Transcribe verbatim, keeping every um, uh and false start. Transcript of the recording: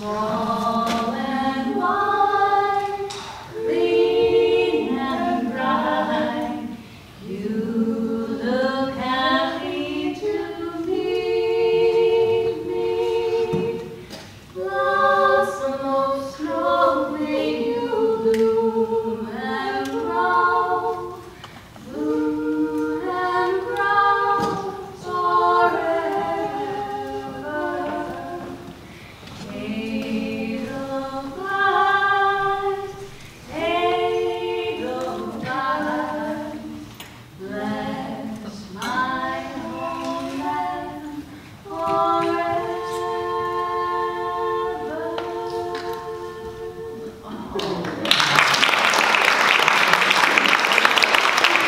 Tall and wide, clean and bright, you look happy to meet me. Blossom of snow, may you bloom and grow, bloom and grow forever. Edelweiss, Edelweiss, bless my homeland forever. Oh.